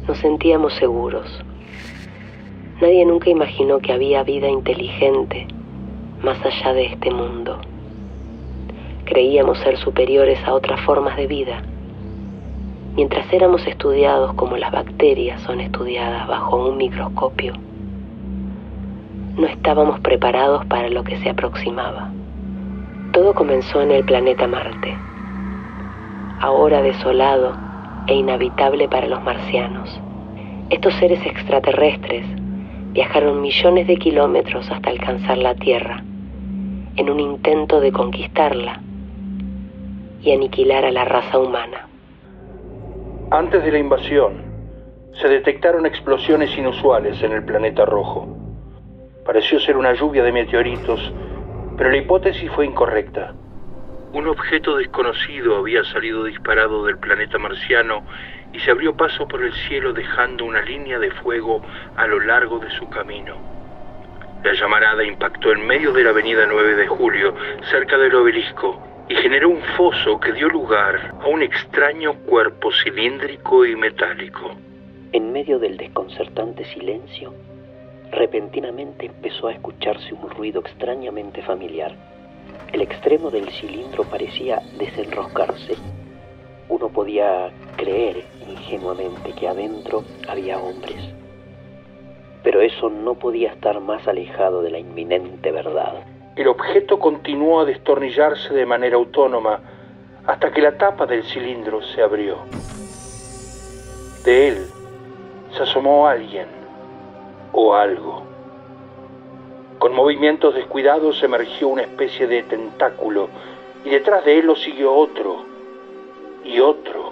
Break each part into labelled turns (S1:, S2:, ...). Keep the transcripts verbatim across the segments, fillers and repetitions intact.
S1: Nos sentíamos seguros. Nadie nunca imaginó que había vida inteligente más allá de este mundo. Creíamos ser superiores a otras formas de vida, mientras éramos estudiados como las bacterias son estudiadas bajo un microscopio. No estábamos preparados para lo que se aproximaba. Todo comenzó en el planeta Marte, ahora desolado e inhabitable para los marcianos. Estos seres extraterrestres viajaron millones de kilómetros hasta alcanzar la Tierra, en un intento de conquistarla y aniquilar a la raza humana.
S2: Antes de la invasión, se detectaron explosiones inusuales en el planeta rojo. Pareció ser una lluvia de meteoritos, pero la hipótesis fue incorrecta. Un objeto desconocido había salido disparado del planeta marciano y se abrió paso por el cielo dejando una línea de fuego a lo largo de su camino. La llamarada impactó en medio de la avenida nueve de julio, cerca del obelisco, y generó un foso que dio lugar a un extraño cuerpo cilíndrico y metálico.
S3: En medio del desconcertante silencio, repentinamente empezó a escucharse un ruido extrañamente familiar. El extremo del cilindro parecía desenroscarse. Uno podía creer ingenuamente que adentro había hombres. Pero eso no podía estar más alejado de la inminente verdad.
S2: El objeto continuó a destornillarse de manera autónoma hasta que la tapa del cilindro se abrió. De él se asomó alguien o algo. Con movimientos descuidados emergió una especie de tentáculo y detrás de él lo siguió otro y otro.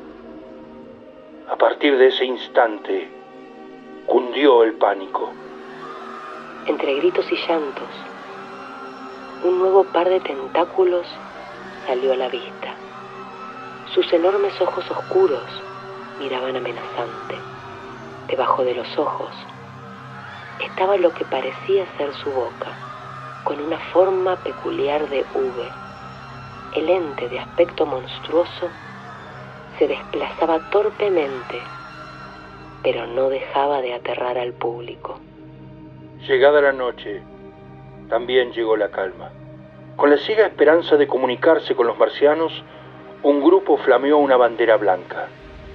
S2: A partir de ese instante cundió el pánico.
S1: Entre gritos y llantos, un nuevo par de tentáculos salió a la vista. Sus enormes ojos oscuros miraban amenazante. Debajo de los ojos estaba lo que parecía ser su boca, con una forma peculiar de V. El ente de aspecto monstruoso se desplazaba torpemente, pero no dejaba de aterrar al público.
S2: Llegada la noche, también llegó la calma. Con la ciega esperanza de comunicarse con los marcianos, un grupo flameó una bandera blanca.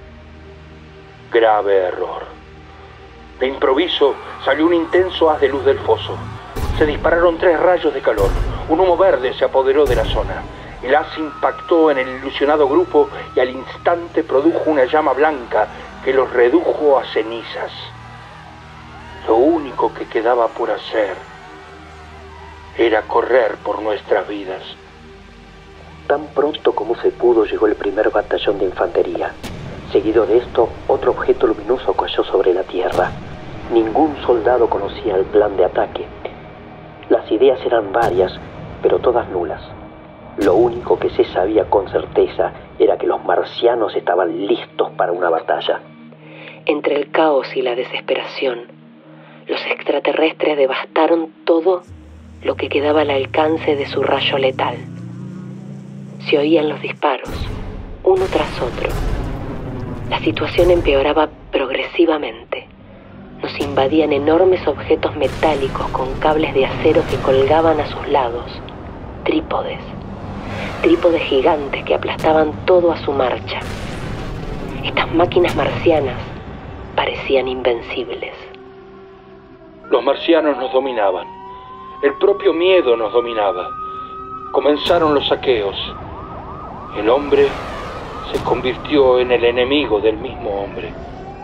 S2: Grave error. De improviso salió un intenso haz de luz del foso. Se dispararon tres rayos de calor. Un humo verde se apoderó de la zona. El haz impactó en el ilusionado grupo y al instante produjo una llama blanca que los redujo a cenizas. Lo único que quedaba por hacer era correr por nuestras vidas.
S3: Tan pronto como se pudo llegó el primer batallón de infantería. Seguido de esto, otro objeto luminoso cayó sobre la tierra. Ningún soldado conocía el plan de ataque. Las ideas eran varias, pero todas nulas. Lo único que se sabía con certeza era que los marcianos estaban listos para una batalla.
S1: Entre el caos y la desesperación, los extraterrestres devastaron todo lo que quedaba al alcance de su rayo letal. Se oían los disparos, uno tras otro. La situación empeoraba progresivamente. Nos invadían enormes objetos metálicos con cables de acero que colgaban a sus lados. Trípodes. Trípodes gigantes que aplastaban todo a su marcha. Estas máquinas marcianas parecían invencibles.
S2: Los marcianos nos dominaban. El propio miedo nos dominaba. Comenzaron los saqueos. El hombre se convirtió en el enemigo del mismo hombre.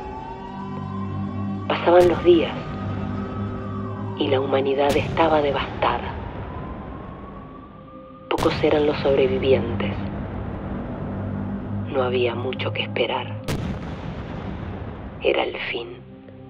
S1: Pasaban los días y la humanidad estaba devastada. Pocos eran los sobrevivientes. No había mucho que esperar. Era el fin.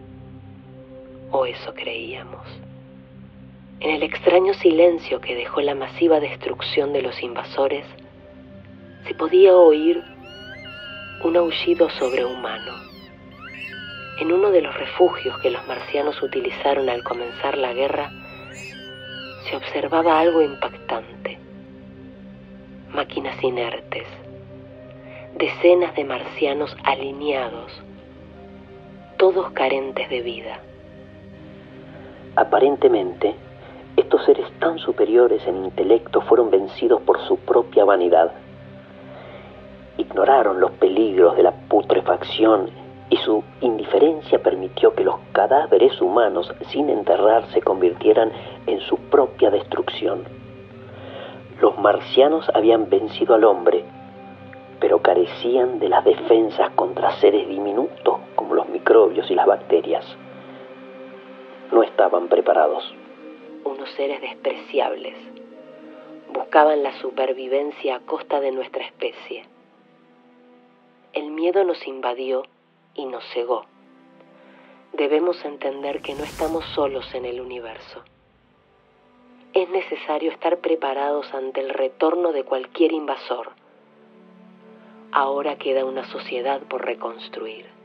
S1: O eso creíamos. En el extraño silencio que dejó la masiva destrucción de los invasores, se podía oír un aullido sobrehumano. En uno de los refugios que los marcianos utilizaron al comenzar la guerra, se observaba algo impactante. Máquinas inertes, decenas de marcianos alineados, todos carentes de vida.
S3: Aparentemente, estos seres tan superiores en intelecto fueron vencidos por su propia vanidad. Ignoraron los peligros de la putrefacción y su indiferencia permitió que los cadáveres humanos, sin enterrar, se convirtieran en su propia destrucción. Los marcianos habían vencido al hombre, pero carecían de las defensas contra seres diminutos como los microbios y las bacterias. No estaban preparados.
S1: Unos seres despreciables. Buscaban la supervivencia a costa de nuestra especie. El miedo nos invadió y nos cegó. Debemos entender que no estamos solos en el universo. Es necesario estar preparados ante el retorno de cualquier invasor. Ahora queda una sociedad por reconstruir.